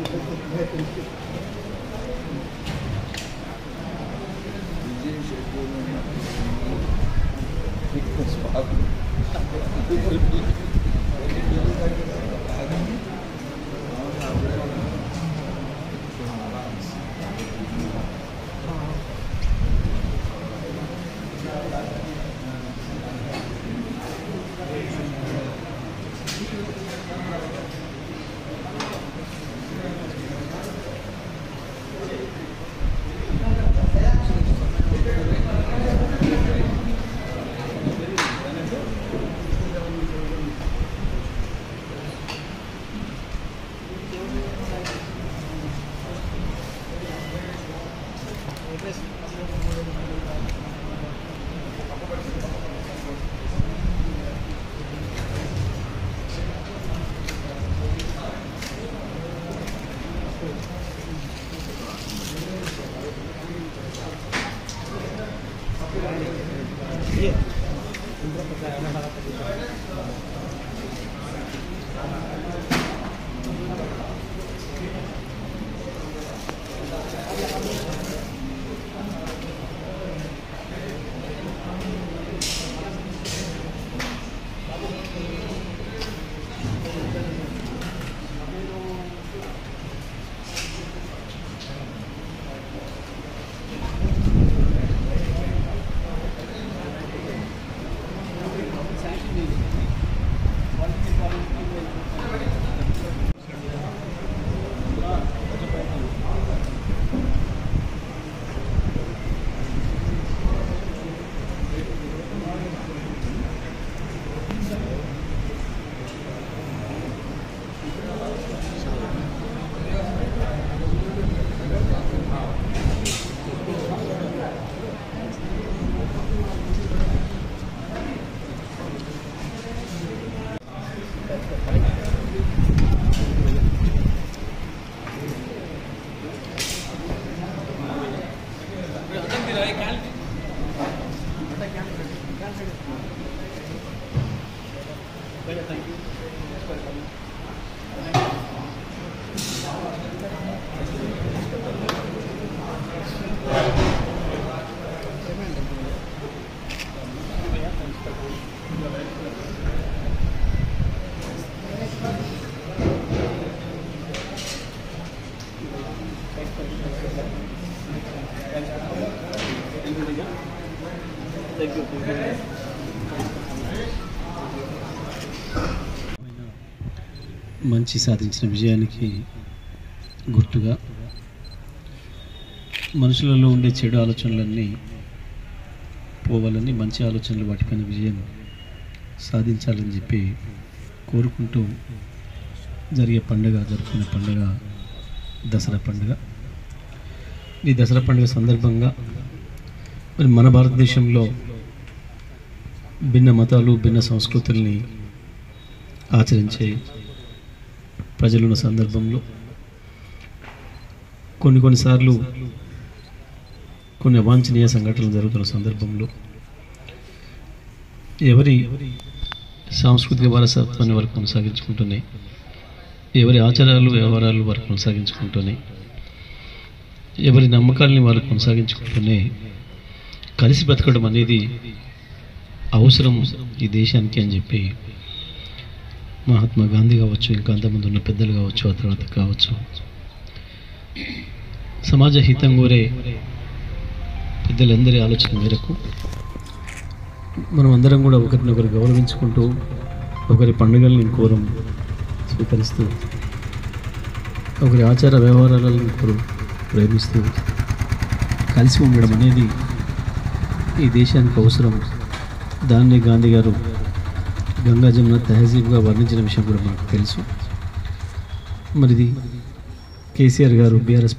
మంచి సాధించిన విజయానికి గుర్తుగా మనుషులలో ఉండే చెడు ఆలోచనలన్నీ పోవాలని, మంచి ఆలోచనలు వాటిపైన విజయం సాధించాలని చెప్పి కోరుకుంటూ జరుపుకునే పండుగ దసరా పండుగ. ఈ దసరా పండుగ సందర్భంగా మరి మన భారతదేశంలో భిన్న మతాలు, భిన్న సంస్కృతుల్ని ఆచరించే ప్రజలున్న సందర్భంలో కొన్నిసార్లు కొన్ని అవాంఛనీయ సంఘటనలు జరుగుతున్న సందర్భంలో ఎవరి సాంస్కృతిక వారసత్వాన్ని వారు కొనసాగించుకుంటున్నాయి, ఎవరి ఆచారాలు వ్యవహారాలు వారు కొనసాగించుకుంటున్నాయి, ఎవరి నమ్మకాలని వారు కొనసాగించుకుంటూనే కలిసి బతకడం అనేది అవసరం ఈ దేశానికి అని చెప్పి మహాత్మా గాంధీ కావచ్చు, ఇంకా అంతమంది ఉన్న పెద్దలు కావచ్చు, ఆ తర్వాత కావచ్చు, సమాజ హితం కోరే పెద్దలందరి ఆలోచన మేరకు మనం అందరం కూడా ఒకరినొకరు గౌరవించుకుంటూ ఒకరి పండుగల్ని ఇంకోరం స్వీకరిస్తూ ఒకరి ఆచార వ్యవహారాలను ఇంకోరు ప్రేమిస్తూ కలిసి ఉండడం అనేది ఈ దేశానికి అవసరం. దాన్ని గాంధీ గారు గంగా జమున తహజీబ్గా వర్ణించిన విషయం కూడా మనకు తెలుసు. మరిది కేసీఆర్ గారు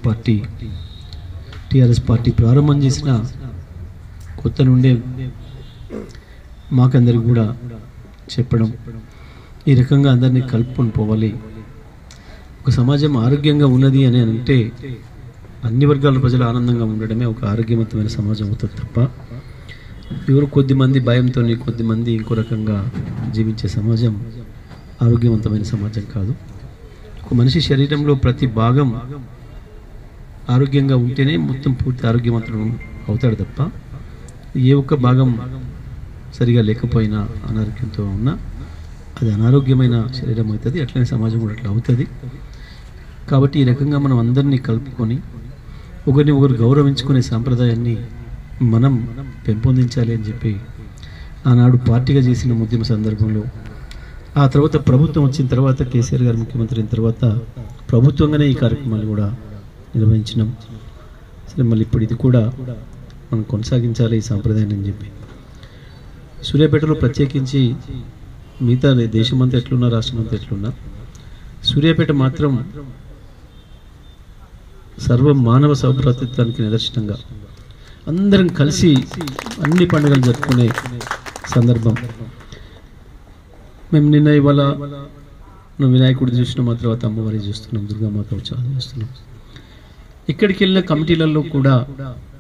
టీఆర్ఎస్ పార్టీ ప్రారంభం చేసిన కొత్త నుండే మాకందరికి కూడా చెప్పడం, ఈ రకంగా అందరినీ కలుపుకొని పోవాలి. ఒక సమాజం ఆరోగ్యంగా ఉన్నది అని అంటే అన్ని వర్గాల ప్రజలు ఆనందంగా ఉండడమే ఒక ఆరోగ్యవంతమైన సమాజం అవుతుంది తప్ప ఎవరు కొద్దిమంది భయంతో కొద్దిమంది ఇంకో రకంగా జీవించే సమాజం ఆరోగ్యవంతమైన సమాజం కాదు. మనిషి శరీరంలో ప్రతి భాగం ఆరోగ్యంగా ఉంటేనే మొత్తం పూర్తి ఆరోగ్యవంతుడు అవుతాడు తప్ప ఏ ఒక్క భాగం సరిగా లేకపోయినా అనారోగ్యంతో ఉన్నా అది అనారోగ్యమైన శరీరం అవుతుంది. అట్లనే సమాజం కూడా అట్లా అవుతుంది. కాబట్టి ఈ రకంగా మనం అందరినీ కలుపుకొని ఒకరిని ఒకరు గౌరవించుకునే సాంప్రదాయాన్ని మనం పెంపొందించాలి అని చెప్పి ఆనాడు పార్టీగా చేసిన ఉద్యమ సందర్భంలో, ఆ తర్వాత ప్రభుత్వం వచ్చిన తర్వాత, కేసీఆర్ గారు ముఖ్యమంత్రి అయిన తర్వాత ప్రభుత్వంగానే ఈ కార్యక్రమాలు కూడా నిర్వహించినాం. సరే, మళ్ళీ ఇప్పుడు ఇది కూడా మనం కొనసాగించాలి ఈ సాంప్రదాయాన్ని అని చెప్పి సూర్యాపేటలో ప్రత్యేకించి, మిగతా దేశమంతా ఎట్లున్నా రాష్ట్రమంతా ఎట్లున్నా, సూర్యాపేట మాత్రం సర్వ మానవ సౌభ్రాతృత్వానికి నిదర్శనంగా అందరం కలిసి అన్ని పండుగలు జరుపుకునే సందర్భం. మేము నిన్న ఇవాళ వినాయకుడు చూసినాం, ఆ తర్వాత అమ్మవారి చూస్తున్నాం, దుర్గామాత ఉత్సవాలు చూస్తున్నాం. ఇక్కడికి వెళ్ళిన కమిటీలలో కూడా